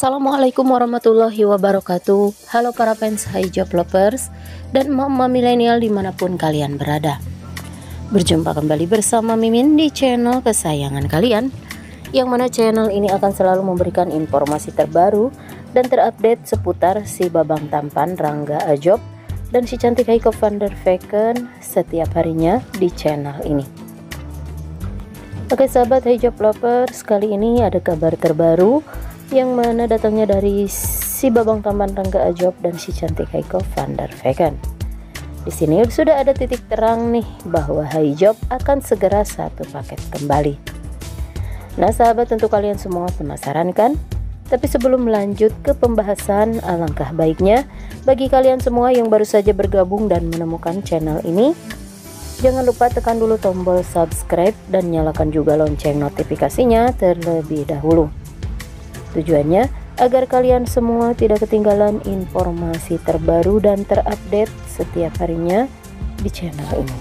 Assalamualaikum warahmatullahi wabarakatuh. Halo para fans hijab lovers dan mama milenial dimanapun kalian berada. Berjumpa kembali bersama Mimin di channel kesayangan kalian, yang mana channel ini akan selalu memberikan informasi terbaru dan terupdate seputar si babang tampan Rangga Ajob dan si cantik Heiko van der Vecken setiap harinya di channel ini. Oke sahabat hijab lovers, kali ini ada kabar terbaru yang mana datangnya dari si babang tampan Rangga Ajob dan si cantik Heiko van der Vecken. Di sini sudah ada titik terang nih bahwa Hijab akan segera satu paket kembali. Nah sahabat, tentu kalian semua penasaran kan? Tapi sebelum lanjut ke pembahasan, alangkah baiknya bagi kalian semua yang baru saja bergabung dan menemukan channel ini, jangan lupa tekan dulu tombol subscribe dan nyalakan juga lonceng notifikasinya terlebih dahulu. Tujuannya agar kalian semua tidak ketinggalan informasi terbaru dan terupdate setiap harinya di channel ini.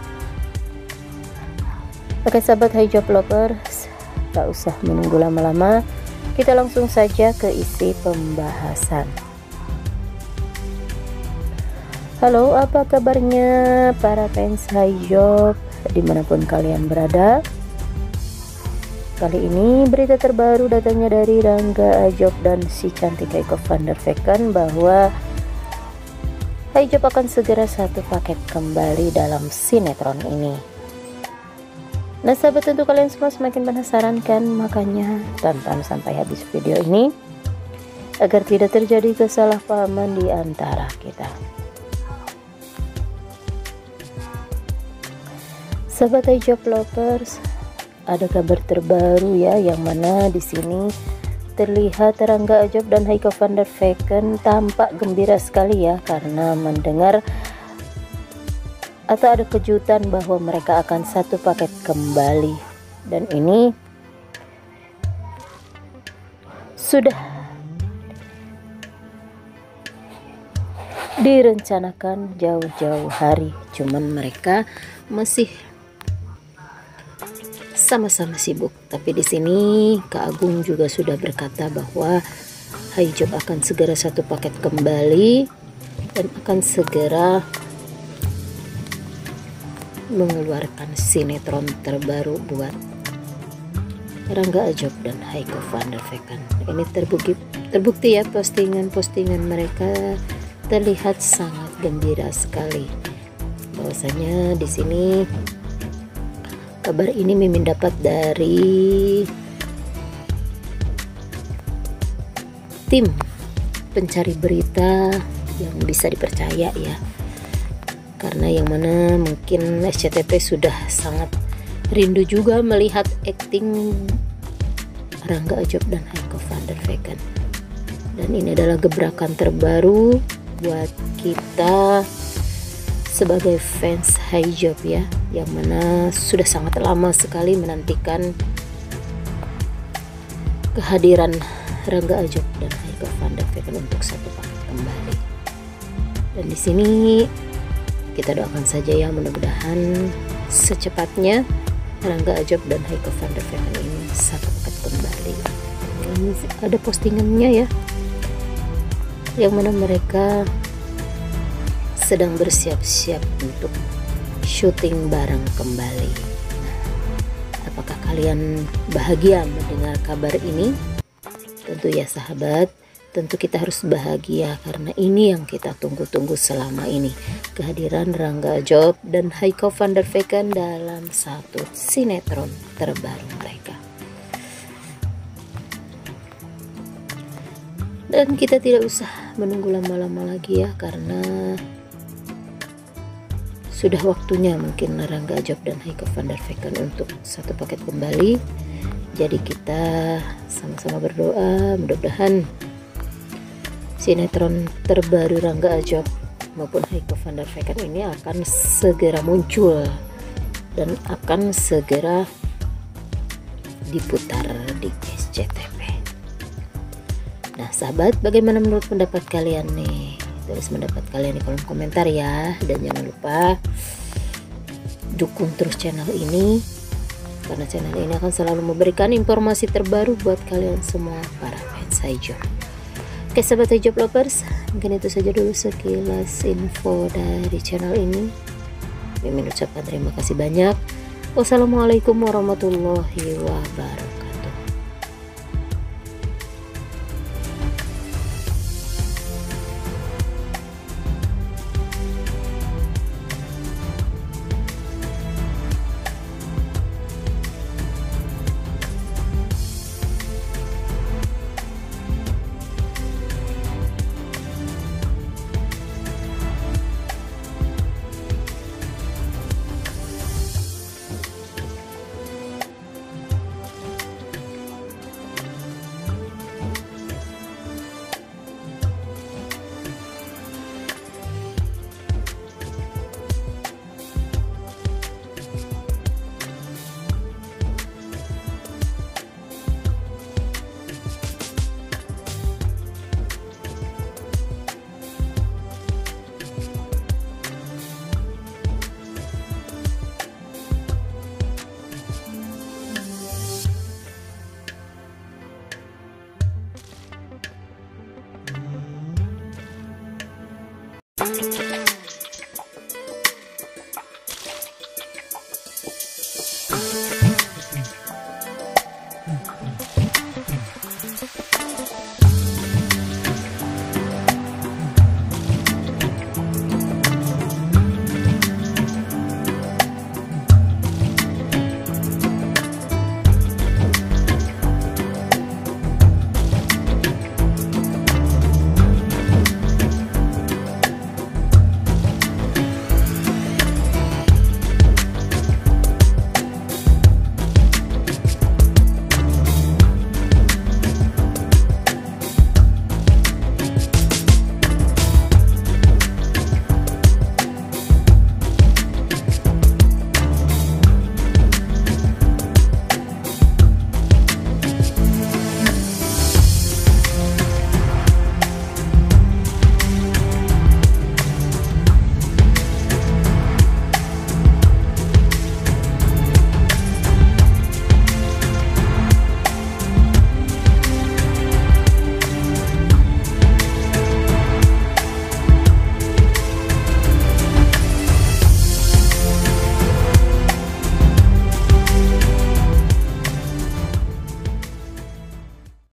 Oke sahabat hijab lovers, tak usah menunggu lama-lama, kita langsung saja ke isi pembahasan. Halo, apa kabarnya para fans hijab dimanapun kalian berada? Kali ini berita terbaru datangnya dari Rangga Ajob dan si cantik Heiko van der Vecken bahwa Hijab akan segera satu paket kembali dalam sinetron ini. Nah sahabat, tentu kalian semua semakin penasaran kan, makanya tonton sampai habis video ini agar tidak terjadi kesalahpahaman di antara kita. Sahabat hijab lovers, ada kabar terbaru ya, yang mana di sini terlihat Rangga Ajob dan Heiko van der Vecken tampak gembira sekali ya, karena mendengar atau ada kejutan bahwa mereka akan satu paket kembali, dan ini sudah direncanakan jauh-jauh hari, cuman mereka masih sama-sama sibuk. Tapi di sini Kak Agung juga sudah berkata bahwa Hijab akan segera satu paket kembali dan akan segera mengeluarkan sinetron terbaru buat Rangga Ajob dan Heiko van der Vecken. Ini terbukti ya, postingan mereka terlihat sangat gembira sekali. Bahwasanya di sini kabar ini Mimin dapat dari tim pencari berita yang bisa dipercaya ya, karena yang mana mungkin SCTV sudah sangat rindu juga melihat akting Rangga Ajob dan Heiko van der Vecken, dan ini adalah gebrakan terbaru buat kita sebagai fans hijab ya, yang mana sudah sangat lama sekali menantikan kehadiran Rangga Ajob dan Heiko van der Vecken untuk satu paket kembali. Dan di sini kita doakan saja ya, mudah-mudahan secepatnya Rangga Ajob dan Heiko van der Vecken ini satu paket kembali. Ini ada postingannya ya, yang mana mereka sedang bersiap-siap untuk syuting bareng kembali. Nah, apakah kalian bahagia mendengar kabar ini? Tentu ya sahabat, tentu kita harus bahagia karena ini yang kita tunggu-tunggu selama ini, kehadiran Rangga Ajob dan Heiko van der Vecken dalam satu sinetron terbaru mereka. Dan kita tidak usah menunggu lama-lama lagi ya, karena sudah waktunya mungkin Rangga Ajob dan Heiko van der Vecken untuk satu paket kembali. Jadi kita sama-sama berdoa mudah-mudahan sinetron terbaru Rangga Ajob maupun Heiko van der Vecken ini akan segera muncul dan akan segera diputar di SCTV. Nah sahabat, bagaimana menurut pendapat kalian nih? Tulis pendapat kalian di kolom komentar ya, dan jangan lupa dukung terus channel ini, karena channel ini akan selalu memberikan informasi terbaru buat kalian semua para fans hijab. Oke sahabat hijab lovers, mungkin itu saja dulu sekilas info dari channel ini. Mimin ucapkan terima kasih banyak. Wassalamualaikum warahmatullahi wabarakatuh.